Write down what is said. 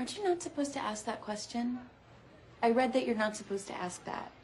Aren't you not supposed to ask that question? I read that you're not supposed to ask that.